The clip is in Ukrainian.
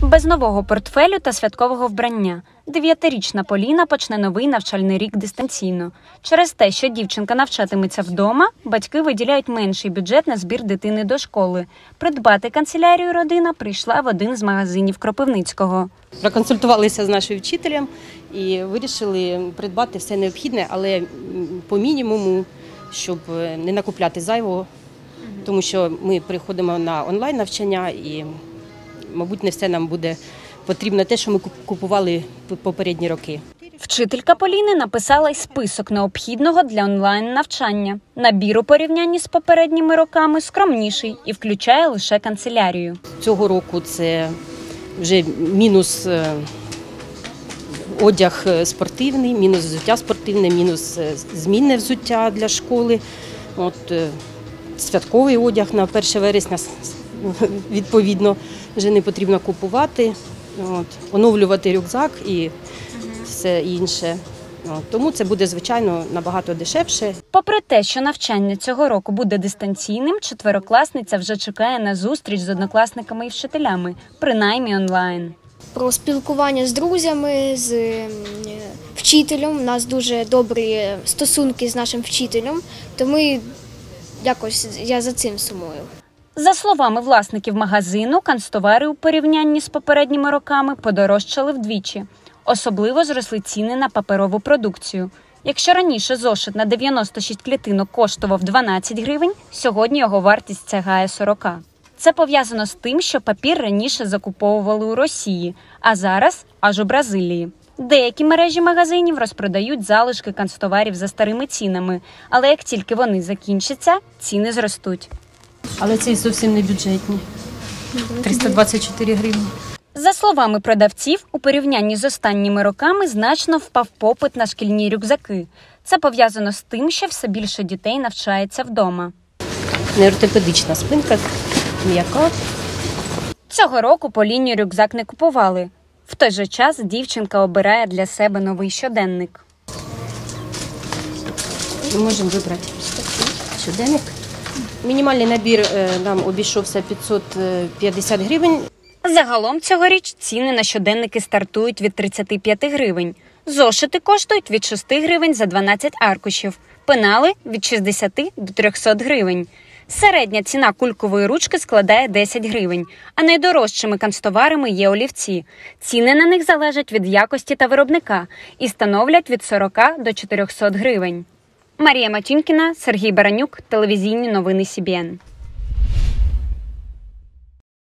Без нового портфелю та святкового вбрання 9-річна Поліна почне новий навчальний рік дистанційно. Через те, що дівчинка навчатиметься вдома, батьки виділяють менший бюджет на збір дитини до школи. Придбати канцелярію родина прийшла в один з магазинів Кропивницького. Проконсультувалися з нашим вчителем і вирішили придбати все необхідне, але по мінімуму, щоб не накупляти зайвого, тому що ми приходимо на онлайн-навчання і, мабуть, не все нам буде потрібно те, що ми купували попередні роки. Вчителька Поліни написала й список необхідного для онлайн-навчання. Набір у порівнянні з попередніми роками скромніший і включає лише канцелярію. Цього року це вже мінус одяг спортивний, мінус взуття спортивне, мінус змінне взуття для школи. Святковий одяг на 1 вересня, відповідно, вже не потрібно купувати. Оновлювати рюкзак і все інше. Тому це буде, звичайно, набагато дешевше. Попри те, що навчання цього року буде дистанційним, четверокласниця вже чекає на зустріч з однокласниками і вчителями, принаймні онлайн. Про спілкування з друзями, з вчителем. У нас дуже добрі стосунки з нашим вчителем, тому якось я за цим сумую. За словами власників магазину, канцтовари у порівнянні з попередніми роками подорожчали вдвічі. Особливо зросли ціни на паперову продукцію. Якщо раніше зошит на 96 клітинок коштував 12 гривень, сьогодні його вартість сягає 40. Це пов'язано з тим, що папір раніше закуповували у Росії, а зараз аж у Бразилії. Деякі мережі магазинів розпродають залишки канцтоварів за старими цінами, але як тільки вони закінчаться, ціни зростуть. Але це зовсім не бюджетні. 324 гривні. За словами продавців, у порівнянні з останніми роками значно впав попит на шкільні рюкзаки. Це пов'язано з тим, що все більше дітей навчається вдома. Неортопедична спинка, м'яка. Цього року Поліні рюкзак не купували. В той же час дівчинка обирає для себе новий щоденник. Ми можемо вибрати щоденник. Мінімальний набір нам обійшовся 550 гривень. Загалом цьогоріч ціни на щоденники стартують від 35 гривень. Зошити коштують від 6 гривень за 12 аркушів, пенали – від 60 до 300 гривень. Середня ціна кулькової ручки складає 10 гривень, а найдорожчими канцтоварами є олівці. Ціни на них залежать від якості та виробника і становлять від 40 до 400 гривень. Марія Матюнькіна, Сергій Баранюк, телевізійні новини СІБІН.